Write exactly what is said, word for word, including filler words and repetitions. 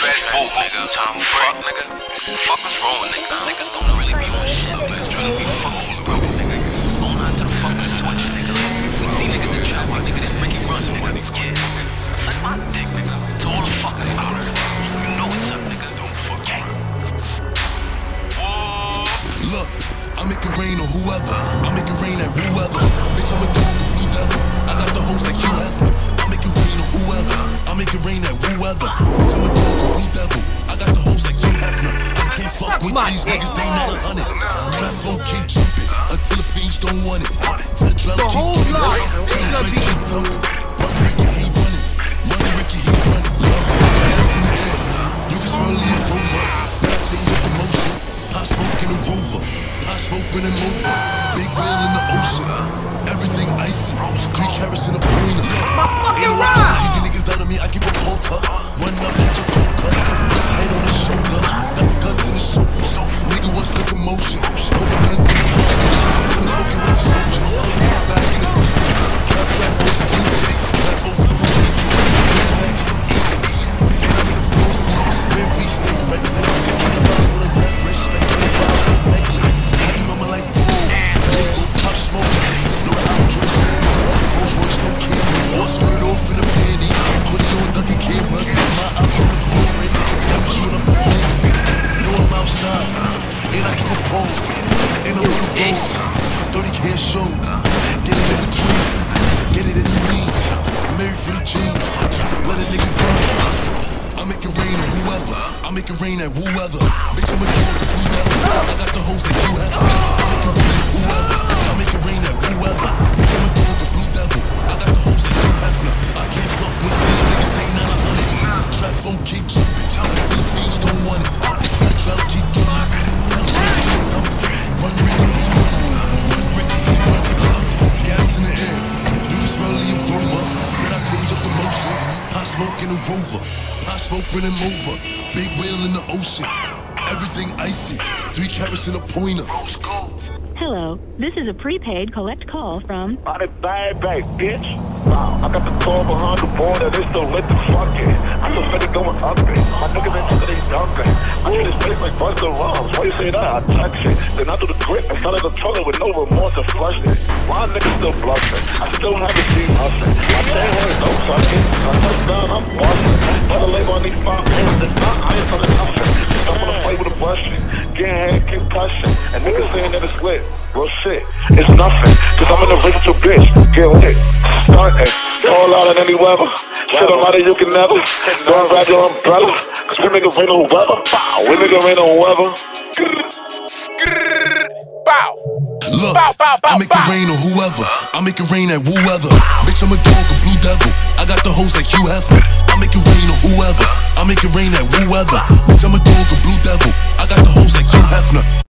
trash boat, nigga. Time fuck, nigga. Fuck what's wrong with niggas? Niggas don't really be on shit. Niggas trying to be fucking broke, nigga. On on to the fucking switch, nigga. We see niggas in trap, our nigga, that Ricky run, nigga. Yeah. Suck my dick, nigga. To all the fucking hours. You know what's up, nigga. Don't fuck gang. Look, I make it rain on whoever. I make it rain at whoever. Bitch, I'm a dog, a blue devil. I got the host like you have. I make it rain on whoever. I make it rain at whoever. Bitch, I'm a dog, a blue devil. I got the host like you have. I can't fuck with these niggas, they not a hundred. Trap phone keep jumping until the fiends don't want it. Tell Drell keep jumping. King Drake keep thumping. Run Ricky, he running. Run Ricky, he running. Hands in the air. You can smell the aroma. Now I change up the motion. Hot smoke in the rover. Hot smoke running over. Big whale in the ocean. Everything icy. Three carats in a pointer. My fucking ride! Cheesy niggas down on me, I keep a pole up. Run up at your coca. Just head on the shoulder. Got the guns in the sofa. Nigga, what's the commotion? Put the guns in the holster. Been smoking with the soldiers. Back in the beat. Trap trap all season. Trap over the week. Bitch back is some eating. And I'm in the floor seat. Where we stay reckless. On the left, respect on the bottom. Necklace. Happy mama like boom. Big go pop smoke. No outro stand. Rolls Royce no camera. All squared off in the panty. Hoodie on ducking cameras. My eyes on the floor. I'm chewing up the family. Know I'm outside. And I keep a pole. And I'm on the roads. thirty K show. Get it in between. Get it in the needs. Married for the jeans. Let a nigga run. I make it rain on whoever. I make it rain at whoever. Bitch, I'm a dog, a blue devil. I got the host that you have. I make it rain at whoever. I make it rain at whoever. Bitch, I'm a dog, a blue devil. I got the host that you have. I can't fuck with these niggas, they not a hundred. Trap phone keep jumping until the fiends don't want it. Tell Drell keep jumping. Tell Drell keep thumping. Run Ricky, he running. Run Ricky, he running. Gas in the air. You can smell the aroma. Then I change up the motion. Hot smoke in a rover. Hot smoke running over. Big whale in the ocean. Everything icy. Three carats in a pointer. Hello, this is a prepaid collect call from... Body bag bag, bitch. Wow, I got the car behind the border, they still lit the fucking. I feel steady going up it. My niggas ain't took it, they dunking. I treat this place like Buster Rhymes. Why you say that? I touch it. Then I do the grip and fell like a toilet with no remorse or flush it. Why niggas still bluffing? I still haven't seen nothing. My chain hands don't touch it. I touch down, I'm busting. Better label on these five minutes. It's not, I ain't telling nothing. Just I'm gonna play with a brushing. Getting head concussion. And niggas saying that it's lit. Real shit, it's nothing, cause I'm in a race with your bitch, get lit, starting, fall out in any weather, shit on out you can never, don't grab your umbrella, cause we make it rain on weather, bow, we make it rain on weather, bow. Look, I make it rain on whoever, I make it rain at whoever, bitch I'm a dog, a blue devil, I got the host like you have, I make it rain on whoever, I make it rain at whoever, bitch I'm a dog, a blue devil, I got the host like you have.